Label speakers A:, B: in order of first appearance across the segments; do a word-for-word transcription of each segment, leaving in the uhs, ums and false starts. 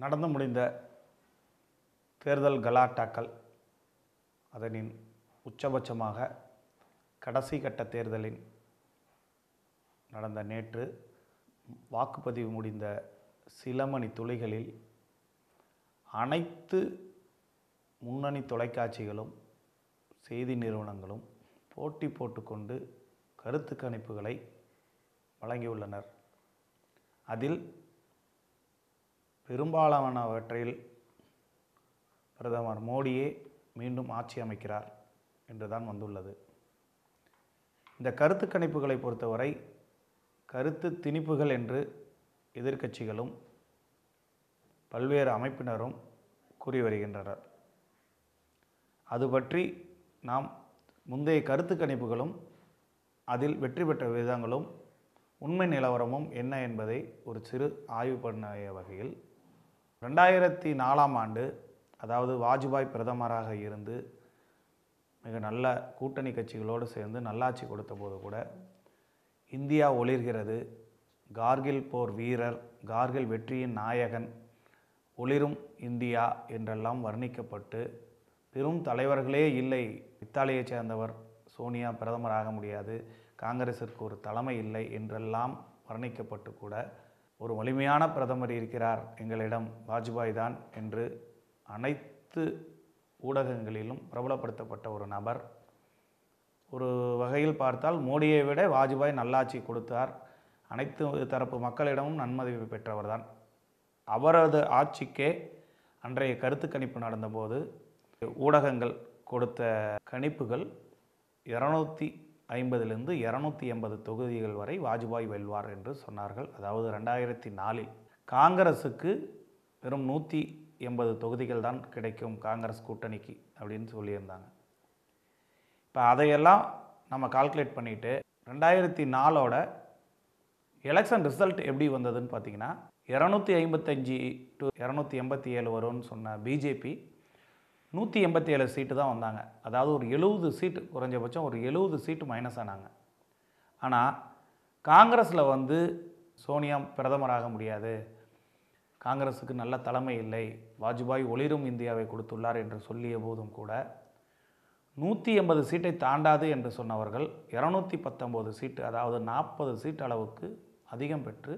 A: நடந்து முடிந்த தேர்தல் கலாட்டாக்கள் அதனின் உச்சபட்சமாக கடைசி கட்ட தேர்தலின் நடந்த நேற்று வாக்குப்பதிவு முடிந்த சில மணி துளிகளில் அனைத்து முன்னணி தொலைக்காட்சிகளும் செய்தி நிறுவனங்களும் போட்டி போட்டுக்கொண்டு கருத்து கணிப்புகளை வழங்கியுள்ளனர். அதில் பெரும்பாலானவற்றில் பிரதமர் மோடியே மீண்டும் ஆட்சி அமைக்கிறார் என்றுதான் வந்துள்ளது. இந்த கருத்து கணிப்புகளை பொறுத்தவரை கருத்து திணிப்புகள் என்று எதிர்க்கட்சிகளும் பல்வேறு அமைப்பினரும் கூறி வருகின்றனர். அது பற்றி நாம் முந்தைய கருத்து கணிப்புகளும் அதில் வெற்றி பெற்ற விதங்களும் உண்மை நிலவரமும் என்ன என்பதை ஒரு சிறு ஆய்வு பண்ண வகையில் ரெண்டாயிரத்தி நாலாம் ஆண்டு, அதாவது வாஜ்பாய் பிரதமராக இருந்து மிக நல்ல கூட்டணி கட்சிகளோடு சேர்ந்து நல்லாட்சி கொடுத்த போது கூட இந்தியா ஒளிர்கிறது, கார்கில் போர் வீரர், கார்கில் வெற்றியின் நாயகன், ஒளிரும் இந்தியா என்றெல்லாம் வர்ணிக்கப்பட்டு பெரும் தலைவர்களே இல்லை, இத்தாலியைச் சேர்ந்தவர் சோனியா பிரதமராக முடியாது, காங்கிரஸிற்கு ஒரு தலைமை இல்லை என்றெல்லாம் வர்ணிக்கப்பட்டு கூட ஒரு வலிமையான பிரதமர் இருக்கிறார் எங்களிடம், வாஜ்பாய் தான் என்று அனைத்து ஊடகங்களிலும் பிரபலப்படுத்தப்பட்ட ஒரு நபர். ஒரு வகையில் பார்த்தால் மோடியை விட வாஜ்பாய் நல்லாட்சி கொடுத்தார், அனைத்து தரப்பு மக்களிடமும் நன்மதிப்பு பெற்றவர் தான். அவரது ஆட்சிக்கே அன்றைய கருத்து கணிப்பு நடந்தபோது ஊடகங்கள் கொடுத்த கணிப்புகள் இரநூத்தி ஐம்பதிலிருந்து இரநூத்தி எண்பது தொகுதிகள் வரை வாஜ்பாய் வெல்வார் என்று சொன்னார்கள். அதாவது ரெண்டாயிரத்தி நாலில் காங்கிரஸுக்கு வெறும் நூற்றி எண்பது தொகுதிகள் தான் கிடைக்கும் காங்கிரஸ் கூட்டணிக்கு அப்படின்னு சொல்லியிருந்தாங்க. இப்போ அதையெல்லாம் நம்ம கால்குலேட் பண்ணிவிட்டு ரெண்டாயிரத்தி நாலோட எலெக்ஷன் ரிசல்ட் எப்படி வந்ததுன்னு பார்த்தீங்கன்னா இரநூத்தி ஐம்பத்தஞ்சு டு இரநூத்தி எண்பத்தி ஏழு வரும்னு சொன்ன பிஜேபி நூற்றி எண்பத்தி ஏழு சீட்டு தான் வந்தாங்க. அதாவது ஒரு எழுபது சீட்டு, குறைஞ்சபட்சம் ஒரு எழுபது சீட்டு மைனஸ் ஆனாங்க. ஆனால் காங்கிரஸில் வந்து சோனியா பிரதமராக முடியாது, காங்கிரஸுக்கு நல்ல தலைமை இல்லை, வாஜ்பாய் ஒளிரும் இந்தியாவை கொடுத்துள்ளார் என்று சொல்லிய போதும் கூட நூற்றி எண்பது சீட்டை தாண்டாது என்று சொன்னவர்கள் இரநூத்தி பத்தொம்போது சீட்டு, அதாவது நாற்பது சீட் அளவுக்கு அதிகம் பெற்று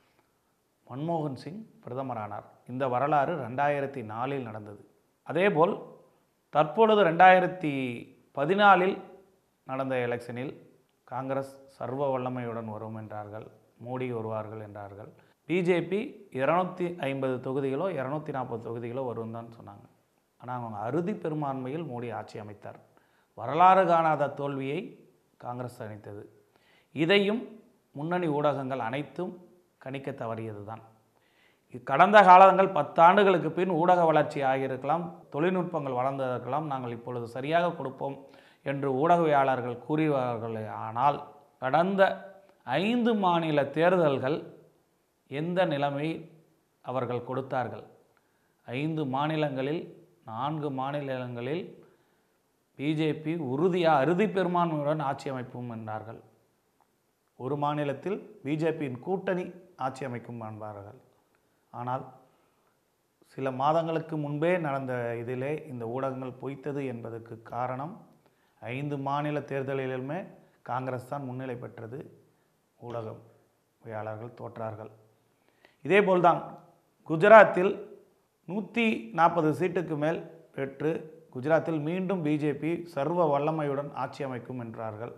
A: மன்மோகன் சிங் பிரதமரானார். இந்த வரலாறு ரெண்டாயிரத்தி நாலில் நடந்தது. அதேபோல் தற்பொழுது ரெண்டாயிரத்தி பதினாலில் நடந்த எலெக்ஷனில் காங்கிரஸ் சர்வ வல்லமையுடன் வரும் என்றார்கள், மோடி வருவார்கள் என்றார்கள். பிஜேபி இருநூத்தி ஐம்பது தொகுதிகளோ இரநூத்தி நாற்பது தொகுதிகளோ வரும் தான் சொன்னாங்க. ஆனால் அவங்க அறுதி பெரும்பான்மையில் மோடி ஆட்சி அமைத்தார். வரலாறு காணாத தோல்வியை காங்கிரஸ் அளித்தது. இதையும் முன்னணி ஊடகங்கள் அனைத்தும் கணிக்க தவறியது தான். கடந்த காலங்கள் பத்தாண்டுகளுக்கு பின் ஊடக வளர்ச்சி ஆகியிருக்கலாம், தொழில்நுட்பங்கள் வளர்ந்திருக்கலாம், நாங்கள் இப்பொழுது சரியாக கொடுப்போம் என்று ஊடகவியலாளர்கள் கூறுவார்கள். ஆனால் கடந்த ஐந்து மாநில தேர்தல்கள் எந்த நிலைமை அவர்கள் கொடுத்தார்கள்? ஐந்து மாநிலங்களில் நான்கு மாநிலங்களில் பிஜேபி உறுதியாக அறுதி பெரும்பான்மையுடன் ஆட்சி அமைப்பும் என்றார்கள். ஒரு மாநிலத்தில் பிஜேபியின் கூட்டணி ஆட்சி அமைக்கும் என்பார்கள். ஆனால் சில மாதங்களுக்கு முன்பே நடந்த இதிலே இந்த ஊடகங்கள் பொய்த்தது என்பதற்கு காரணம் ஐந்து மாநில தேர்தலிலுமே காங்கிரஸ் தான் முன்னிலை பெற்றது, ஊடகவியலாளர்கள் தோற்றார்கள். இதேபோல்தான் குஜராத்தில் நூற்றி நாற்பது சீட்டுக்கு மேல் பெற்று குஜராத்தில் மீண்டும் பிஜேபி சர்வ வல்லமையுடன் ஆட்சி அமைக்கும் என்றார்கள்.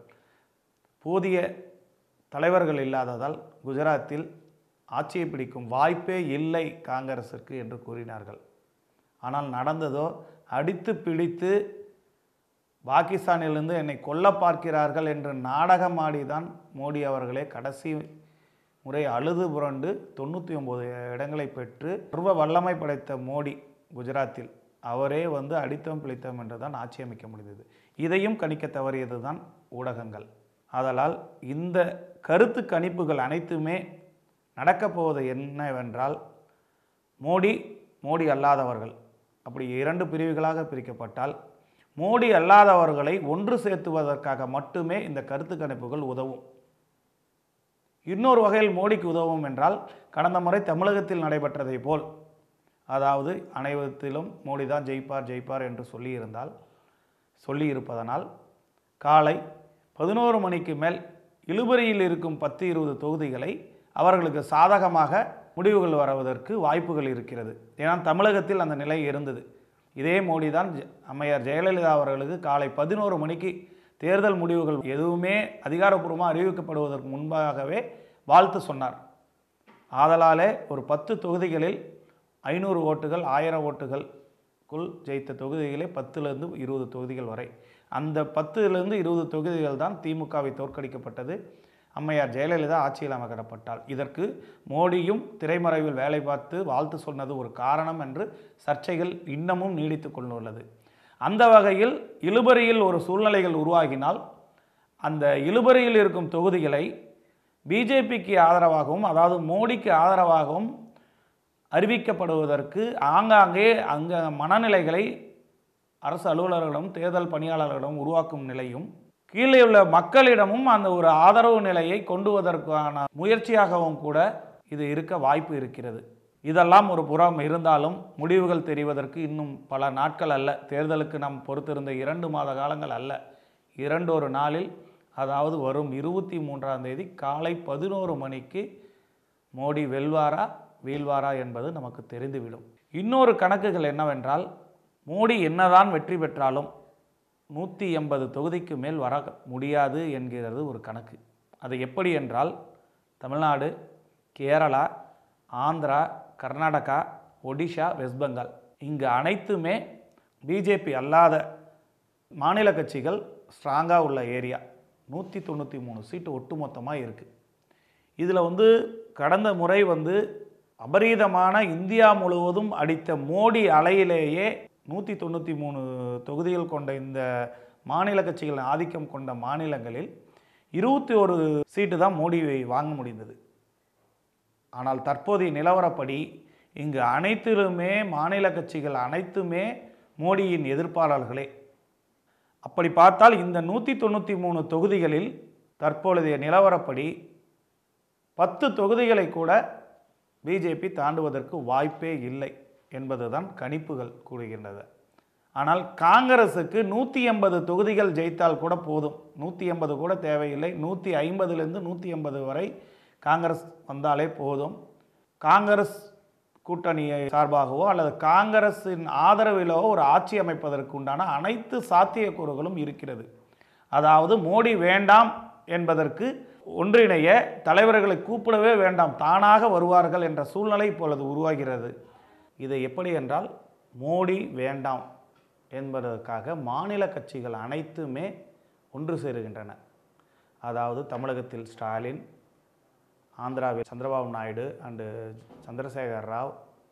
A: போதிய தலைவர்கள் இல்லாததால் குஜராத்தில் ஆட்சியை பிடிக்கும் வாய்ப்பே இல்லை காங்கிரஸிற்கு என்று கூறினார்கள். ஆனால் நடந்ததோ, அடித்து பிடித்து பாகிஸ்தானிலிருந்து என்னை கொல்ல பார்க்கிறார்கள் என்று நாடகமாடிதான் மோடி அவர்களே கடைசி முறை அழுது புரண்டு தொண்ணூற்றி ஒம்பது இடங்களை பெற்று சர்வ வல்லமை படைத்த மோடி குஜராத்தில் அவரே வந்து அடித்தம் பிழைத்தம் என்று தான் ஆட்சி அமைக்க முடிந்தது. இதையும் கணிக்க தவறியது தான் ஊடகங்கள். ஆதலால் இந்த கருத்து கணிப்புகள் அனைத்துமே நடக்கப் போவது என்னவென்றால் மோடி, மோடி அல்லாதவர்கள் அப்படி இரண்டு பிரிவுகளாக பிரிக்கப்பட்டால் மோடி அல்லாதவர்களை ஒன்று சேர்த்துவதற்காக மட்டுமே இந்த கருத்து கணிப்புகள் உதவும். இன்னொரு வகையில் மோடிக்கு உதவும் என்றால் கடந்த முறை தமிழகத்தில் நடைபெற்றதை போல் அதாவது அனைவத்திலும் மோடி தான் ஜெயிப்பார் ஜெயிப்பார் என்று சொல்லியிருந்தால் சொல்லியிருப்பதனால் காலை பதினோரு மணிக்கு மேல் இழுபறியில் இருக்கும் பத்து இருபது தொகுதிகளை அவர்களுக்கு சாதகமாக முடிவுகள் வருவதற்கு வாய்ப்புகள் இருக்கிறது. ஏன்னா தமிழகத்தில் அந்த நிலை இருந்தது. இதே மோடி தான் அம்மையார் ஜெயலலிதா அவர்களுக்கு காலை பதினோரு மணிக்கு தேர்தல் முடிவுகள் எதுவுமே அதிகாரப்பூர்வமாக அறிவிக்கப்படுவதற்கு முன்பாகவே வாழ்த்து சொன்னார். ஆதலாலே ஒரு பத்து தொகுதிகளில் ஐநூறு ஓட்டுகள் ஆயிரம் ஓட்டுகளுக்குள் ஜெயித்த தொகுதிகளே பத்துலேருந்து இருபது தொகுதிகள் வரை. அந்த பத்துலேருந்து இருபது தொகுதிகள் தான் திமுகவை தோற்கடிக்கப்பட்டது. அம்மையார் ஜெயலலிதா ஆட்சியில் அமர்த்தப்பட்டால் இதற்கு மோடியும் திரைமறைவில் வேலை பார்த்து வாழ்த்து சொன்னது ஒரு காரணம் என்று சர்ச்சைகள் இன்னமும் நீடித்து கொண்டுள்ளது. அந்த வகையில் இழுபறியில் ஒரு சூழ்நிலைகள் உருவாகினால் அந்த இழுபறியில் இருக்கும் தொகுதிகளை பிஜேபிக்கு ஆதரவாகவும் அதாவது மோடிக்கு ஆதரவாகவும் அறிவிக்கப்படுவதற்கு ஆங்காங்கே அங்கே மனநிலைகளை அரசு அலுவலர்களிடம் தேர்தல் பணியாளர்களிடம் உருவாக்கும் நிலையும் கீழே உள்ள மக்களிடமும் அந்த ஒரு ஆதரவு நிலையை கொண்டுவதற்கான முயற்சியாகவும் கூட இது இருக்க வாய்ப்பு இருக்கிறது. இதெல்லாம் ஒரு புறம் இருந்தாலும் முடிவுகள் தெரிவதற்கு இன்னும் பல நாட்கள் அல்ல. தேர்தலுக்கு நாம் பொறுத்திருந்த இரண்டு மாத காலங்கள் அல்ல. இரண்டொரு நாளில் அதாவது வரும் இருபத்தி மூன்றாம் தேதி காலை பதினோரு மணிக்கு மோடி வெல்வாரா வீழ்வாரா என்பது நமக்கு தெரிந்துவிடும். இன்னொரு கணக்குகள் என்னவென்றால் மோடி என்னதான் வெற்றி பெற்றாலும் நூற்றி எண்பது தொகுதிக்கு மேல் வர முடியாது என்கிறது ஒரு கணக்கு. அது எப்படி என்றால் தமிழ்நாடு, கேரளா, ஆந்திரா, கர்நாடகா, ஒடிஷா, வெஸ்ட் பெங்கால் இங்கு அனைத்துமே பிஜேபி அல்லாத மாநில கட்சிகள் ஸ்ட்ராங்காக உள்ள ஏரியா. நூற்றி தொண்ணூற்றி மூணு சீட்டு ஒட்டுமொத்தமாக இருக்குது. இதில் வந்து கடந்த முறை வந்து அபரீதமான இந்தியா முழுவதும் அடித்த மோடி அலையிலேயே நூற்றி தொண்ணூற்றி மூணு தொகுதிகள் கொண்ட இந்த மாநில கட்சிகள் ஆதிக்கம் கொண்ட மாநிலங்களில் இருபத்தி ஒரு சீட்டு தான் மோடியை வாங்க முடிந்தது. ஆனால் தற்போதைய நிலவரப்படி இங்கு அனைத்திலுமே மாநில கட்சிகள் அனைத்துமே மோடியின் எதிர்ப்பாளர்களே. அப்படி பார்த்தால் இந்த நூற்றி தொண்ணூற்றி மூணு தொகுதிகளில் தற்பொழுதைய நிலவரப்படி பத்து தொகுதிகளை கூட பிஜேபி தாண்டுவதற்கு வாய்ப்பே இல்லை என்பதுதான் கணிப்புகள் கூறுகின்றது. ஆனால் காங்கிரஸுக்கு நூற்றி எண்பது தொகுதிகள் ஜெயித்தால் கூட போதும். நூற்றி எண்பது கூட தேவையில்லை. நூற்றி ஐம்பதுலேருந்து நூற்றி எண்பது வரை காங்கிரஸ் வந்தாலே போதும். காங்கிரஸ் கூட்டணியை சார்பாகவோ அல்லது காங்கிரஸின் ஆதரவிலோ ஒரு ஆட்சி அமைப்பதற்கு உண்டான அனைத்து சாத்தியக்கூறுகளும் இருக்கிறது. அதாவது மோடி வேண்டாம் என்பதற்கு ஒன்றிணைய தலைவர்களை கூப்பிடவே வேண்டாம், தானாக வருவார்கள் என்ற சூழ்நிலை இப்பொழுது உருவாகிறது. இதை எப்படி என்றால் மோடி வேண்டாம் என்பதற்காக மாநில கட்சிகள் அனைத்துமே ஒன்று சேருகின்றன. அதாவது தமிழகத்தில் ஸ்டாலின், ஆந்திராவில் சந்திரபாபு நாயுடு அண்டு சந்திரசேகர் ராவ்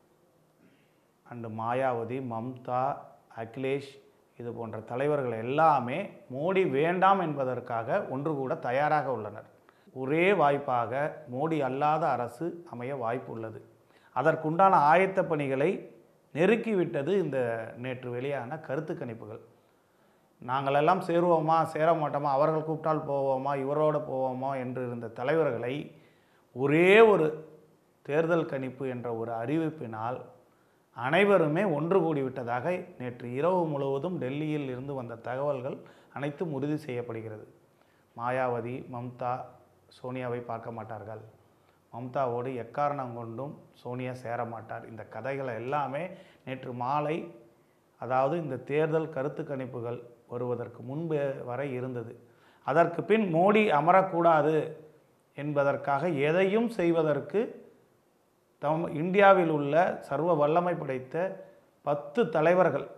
A: அண்டு மாயாவதி, மம்தா, அகிலேஷ் இது போன்ற தலைவர்கள் எல்லாமே மோடி வேண்டாம் என்பதற்காக ஒன்று கூட தயாராக உள்ளனர். ஒரே வாய்ப்பாக மோடி அல்லாத அரசு அமைய வாய்ப்பு உள்ளது. அதற்குண்டான ஆயத்த பணிகளை நெருக்கிவிட்டது இந்த நேற்று வெளியான கருத்து கணிப்புகள். நாங்களெல்லாம் சேருவோமா சேர மாட்டோமா, அவர்கள் கூப்பிட்டால் போவோமா இவரோடு போவோமா என்று இருந்த தலைவர்களை ஒரே ஒரு தேர்தல் கணிப்பு என்ற ஒரு அறிவிப்பினால் அனைவருமே ஒன்று கூடிவிட்டதாக நேற்று இரவு முழுவதும் டெல்லியில் இருந்து வந்த தகவல்கள் அனைத்தும் உறுதி செய்யப்படுகிறது. மாயாவதி, மம்தா சோனியாவை பார்க்க மாட்டார்கள், மம்தாவோடு எக்காரணம் கொண்டும் சோனியா சேர மாட்டார். இந்த கதைகளை எல்லாமே நேற்று மாலை, அதாவது இந்த தேர்தல் கருத்து கணிப்புகள் வருவதற்கு முன்பு வரை இருந்தது. அதற்கு பின் மோடி அமரக்கூடாது என்பதற்காக எதையும் செய்வதற்கு தம் இந்தியாவில் உள்ள சர்வ வல்லமை படைத்த பத்து தலைவர்கள்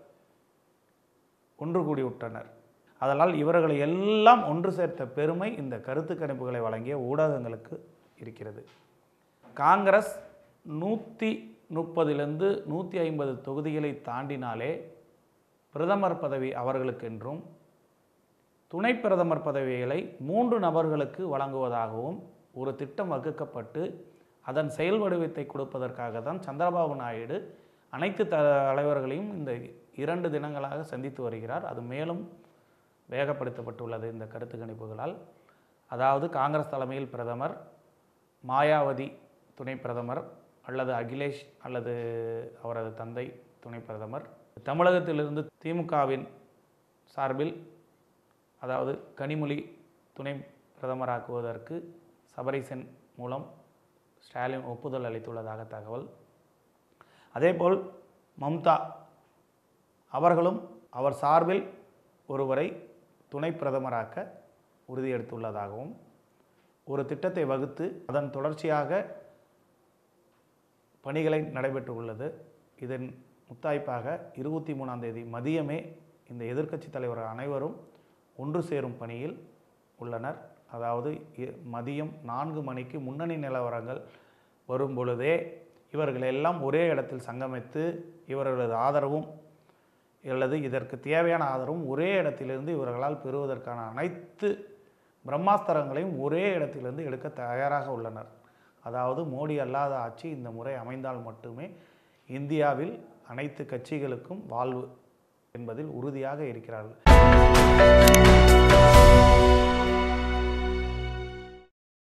A: ஒன்று கூடிவிட்டனர். அதனால் இவர்களை எல்லாம் ஒன்று சேர்த்த பெருமை இந்த கருத்து கணிப்புகளை வழங்கிய ஊடகங்களுக்கு இருக்கிறது. காங்கிரஸ் நூற்றி முப்பதிலிருந்து நூற்றி ஐம்பது தொகுதிகளை தாண்டினாலே பிரதமர் பதவி அவர்களுக்கென்றும் துணை பிரதமர் பதவிகளை மூன்று நபர்களுக்கு வழங்குவதாகவும் ஒரு திட்டம் வகுக்கப்பட்டு அதன் செயல் வடிவத்தை கொடுப்பதற்காக தான் சந்திரபாபு நாயுடு அனைத்து தலைவர்களையும் இந்த இரண்டு தினங்களாக சந்தித்து வருகிறார். அது மேலும் வேகப்படுத்தப்பட்டுள்ளது இந்த கருத்து கணிப்புகளால். அதாவது காங்கிரஸ் தலைமையில் பிரதமர், மாயாவதி துணை பிரதமர், அல்லது அகிலேஷ் அல்லது அவரது தந்தை துணை பிரதமர். தமிழகத்திலிருந்து திமுகவின் சார்பில் அதாவது கனிமொழி துணை பிரதமராக்குவதற்கு சபரீசன் மூலம் ஸ்டாலின் ஒப்புதல் அளித்துள்ளதாக தகவல். அதேபோல் மம்தா அவர்களும் அவர் சார்பில் ஒருவரை துணை பிரதமராக்க உறுதியெடுத்துள்ளதாகவும் ஒரு திட்டத்தை வகுத்து அதன் தொடர்ச்சியாக பணிகளை நடைபெற்று உள்ளது. இதன் முத்தாய்ப்பாக இருபத்தி மூணாம் தேதி மதியமே இந்த எதிர்க்கட்சி தலைவர்கள் அனைவரும் ஒன்று சேரும் பணியில் உள்ளனர். அதாவது மதியம் நான்கு மணிக்கு முன்னணி நிலவரங்கள் வரும் பொழுதே இவர்கள் எல்லாம் ஒரே இடத்தில் சங்கமித்து இவர்களது ஆதரவும் அல்லது இதற்கு தேவையான ஆதரவும் ஒரே இடத்திலிருந்து இவர்களால் பெறுவதற்கான அனைத்து பிரம்மாஸ்திரங்களையும் ஒரே இடத்திலிருந்து எடுக்க தயாராக உள்ளனர். அதாவது மோடி அல்லாத ஆட்சி இந்த முறை அமைந்தால் மட்டுமே இந்தியாவில் அனைத்து கட்சிகளுக்கும் வாழ்வு என்பதில் உறுதியாக இருக்கிறார்கள்.